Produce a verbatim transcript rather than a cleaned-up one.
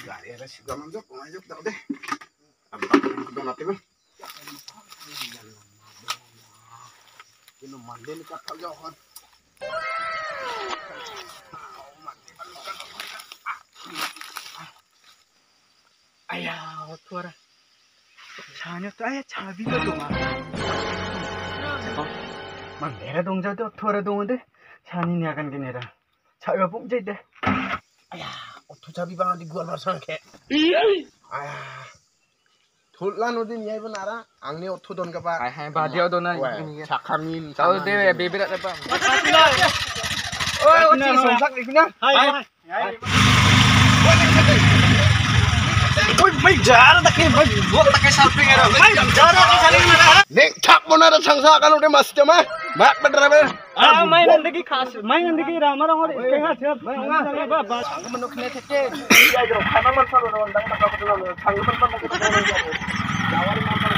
Gari ada si gamang jok, ngajak tau deh. Abang udah nanti bang. Ini mandi nih kata jauhan. Ayah, tuara. Chanya tuh ayah cabi tuh dong. Mandera dong jatuh tuara dong deh. Chani nih akan gini dah. Cabi apa jadi deh. Ayah, auto cabi banget di gua langsung kayak. Ayah. Tulan udah nih ibu nara. Angni auto don kapa. Ayah, badia don na. Cakamin. Tahu deh, bebek tak apa. Oh, ini sonsak nih guna. Hai. Oi, mai jar tak ke mai buat tak ke samping era. Mai jar tak saling na. Nek chak bona ra sangsa kan udah mas jama. Mak bener be. Ah, mai nandagi khas. Mai nandagi rama rama kenga chap. Mai ba ba. Sang menuk ne theke. Ya jo khana man saro na ndang na ka ko na sang man man ko ko. Jawari man